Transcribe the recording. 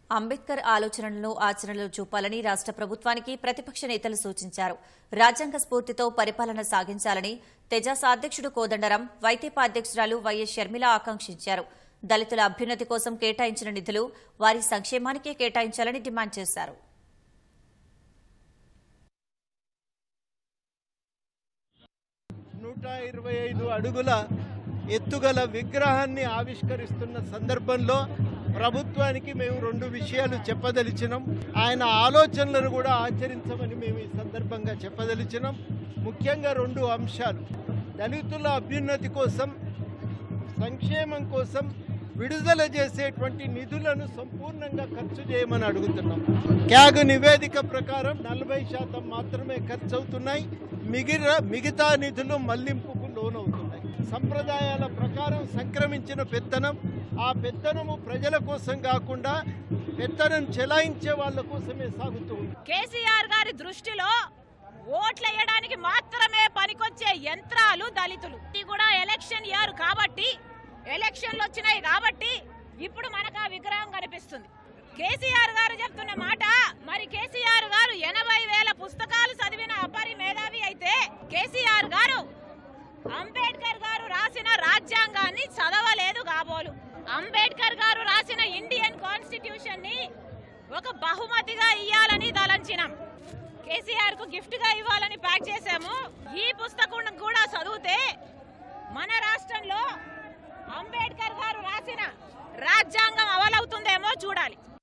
అంబేద్కర్ ఆలోచనలను ఆచరణలో చూపాలని రాష్ట్ర ప్రభుత్వానికి ప్రతిపక్ష నేతలు సూచించారు. రాజ్యాంగ స్ఫూర్తితో పరిపాలన సాగించాలని తెజాస అధ్యక్షుడు కోదండరాం, వైతేపా అధ్యక్షురాలు వైఎస్ షర్మిల ఆకాంక్షించారు. దళితుల అభ్యున్నతి కోసం కేటాయించిన నిధులు వారి సంక్షేమానికే కేటాయించాలని డిమాండ్ చేశారు. అడుగుల ఎత్తుగల విగ్రహాన్ని ఆవిష్కరిస్తున్న సందర్భంలో ప్రభుత్వానికి మేము 2 విషయాలు చెప్పదలిచినాం. ఆయన ఆలోచనలను కూడా ఆచరించమని మేము ఈ సందర్భంగా చెప్పదలిచినాం. ముఖ్యంగా 2 అంశాలు: దళితుల అభ్యున్నతి కోసం, సంక్షేమం కోసం విడుదల చేసేటువంటి నిధులను సంపూర్ణంగా ఖర్చు చేయమని అడుగుతున్నాం. క్యాగ్ నివేదిక ప్రకారం 40% మాత్రమే ఖర్చు అవుతున్నాయి. మిగతా నిధులు మళ్లింపుకు లోనవుతున్నాయి. సంప్రదాయాల ప్రకారం సంక్రమించిన పెత్తనం, ఆ పెత్తనము ప్రజల కోసం కాకుండా పెత్తనం చెలాయించే వాళ్ళ కోసమే సాగుతుంది. కేసీఆర్ గారి దృష్టిలో ఓట్లేయడానికి మాత్రమే పనికొచ్చే యంత్రాలు దళితులు. ఇది కూడా ఎలక్షన్ ఇయర్ కాబట్టి, ఎలక్షన్లు వచ్చినాయి కాబట్టి ఇప్పుడు మనకు ఆ విగ్రహం కనిపిస్తుంది. కేసీఆర్ గారు చెప్తున్న మాట, మరి కేసీఆర్ గారు 80,000 పుస్తకాలు చదివిన అపరి మేధావి అయితే కేసీఆర్ గారు అంబేద్కర్ గారు రాసిన రాజ్యాంగాన్ని చదవలేదు కాబోలు. అంబేద్కర్ గారు రాసిన ఇండియన్ కాన్స్టిట్యూషన్ ని ఒక బహుమతిగా ఇవ్వాలని తలంచినాం. కేసీఆర్ కు గిఫ్ట్ గా ఇవ్వాలని ప్యాక్ చేశాము. ఈ పుస్తకం కూడా చదివితే మన రాష్ట్రంలో అంబేద్కర్ గారు రాసిన రాజ్యాంగం అమలవుతుందేమో చూడాలి.